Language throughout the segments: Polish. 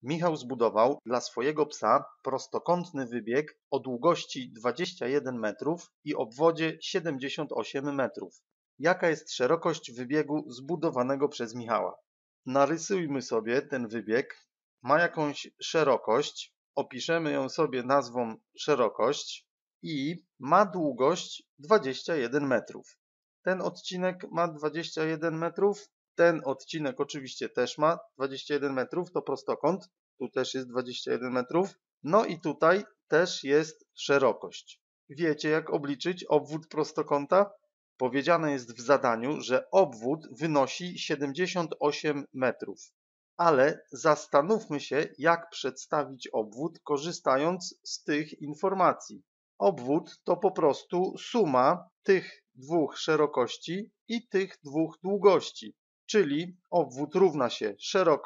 Michał zbudował dla swojego psa prostokątny wybieg o długości 21 metrów i obwodzie 78 metrów. Jaka jest szerokość wybiegu zbudowanego przez Michała? Narysujmy sobie ten wybieg. Ma jakąś szerokość, opiszemy ją sobie nazwą szerokość i ma długość 21 metrów. Ten odcinek ma 21 metrów, ten odcinek oczywiście też ma 21 metrów, to prostokąt, tu też jest 21 metrów, no i tutaj też jest szerokość. Wiecie, jak obliczyć obwód prostokąta? Powiedziane jest w zadaniu, że obwód wynosi 78 metrów. Ale zastanówmy się, jak przedstawić obwód, korzystając z tych informacji. Obwód to po prostu suma tych dwóch szerokości i tych dwóch długości. Czyli obwód równa się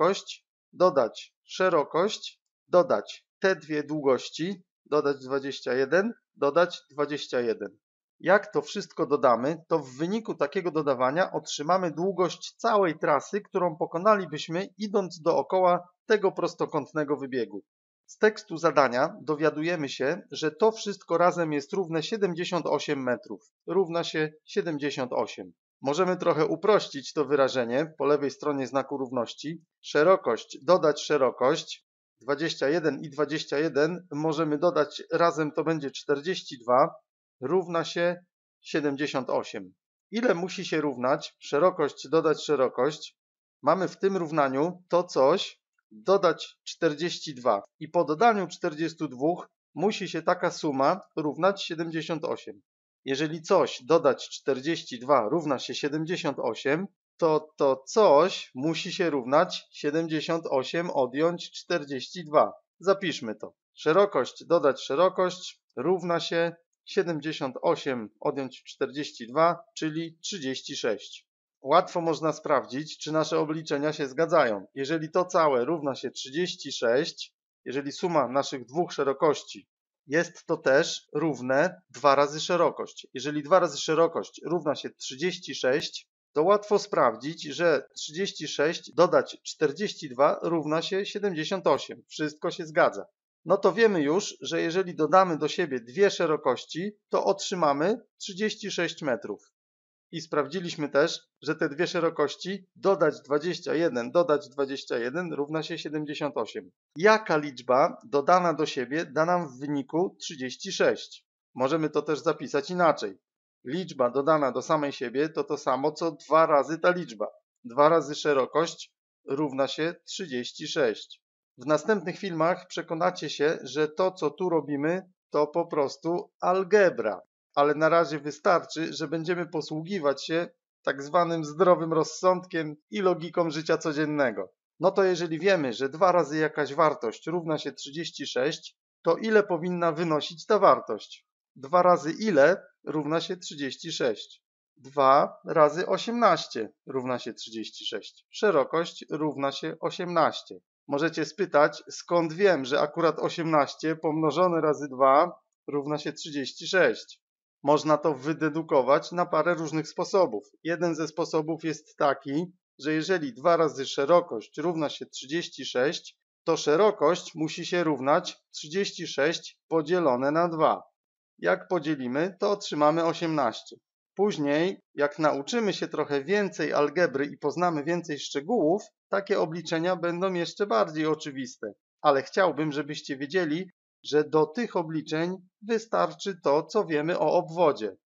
szerokość, dodać te dwie długości, dodać 21, dodać 21. Jak to wszystko dodamy, to w wyniku takiego dodawania otrzymamy długość całej trasy, którą pokonalibyśmy idąc dookoła tego prostokątnego wybiegu. Z tekstu zadania dowiadujemy się, że to wszystko razem jest równe 78 metrów. Równa się 78. Możemy trochę uprościć to wyrażenie po lewej stronie znaku równości. Szerokość dodać szerokość, 21 i 21 możemy dodać razem, to będzie 42, równa się 78. Ile musi się równać szerokość dodać szerokość? Mamy w tym równaniu to coś dodać 42 i po dodaniu 42 musi się taka suma równać 78. Jeżeli coś dodać 42 równa się 78, to coś musi się równać 78 odjąć 42. Zapiszmy to. Szerokość dodać szerokość równa się 78 odjąć 42, czyli 36. Łatwo można sprawdzić, czy nasze obliczenia się zgadzają. Jeżeli to całe równa się 36, jeżeli suma naszych dwóch szerokości jest to też równe 2 razy szerokość. Jeżeli 2 razy szerokość równa się 36, to łatwo sprawdzić, że 36 dodać 42 równa się 78. Wszystko się zgadza. No to wiemy już, że jeżeli dodamy do siebie dwie szerokości, to otrzymamy 36 metrów. I sprawdziliśmy też, że te dwie szerokości dodać 21 równa się 78. Jaka liczba dodana do siebie da nam w wyniku 36? Możemy to też zapisać inaczej. Liczba dodana do samej siebie to to samo, co 2 razy ta liczba. 2 razy szerokość równa się 36. W następnych filmach przekonacie się, że to, co tu robimy, to po prostu algebra. Ale na razie wystarczy, że będziemy posługiwać się tak zwanym zdrowym rozsądkiem i logiką życia codziennego. No to jeżeli wiemy, że 2 razy jakaś wartość równa się 36, to ile powinna wynosić ta wartość? 2 razy ile równa się 36? 2 razy 18 równa się 36. Szerokość równa się 18. Możecie spytać, skąd wiem, że akurat 18 pomnożone razy 2 równa się 36. Można to wydedukować na parę różnych sposobów. Jeden ze sposobów jest taki, że jeżeli 2 razy szerokość równa się 36, to szerokość musi się równać 36 podzielone na 2. Jak podzielimy, to otrzymamy 18. Później, jak nauczymy się trochę więcej algebry i poznamy więcej szczegółów, takie obliczenia będą jeszcze bardziej oczywiste. Ale chciałbym, żebyście wiedzieli, że do tych obliczeń wystarczy to, co wiemy o obwodzie.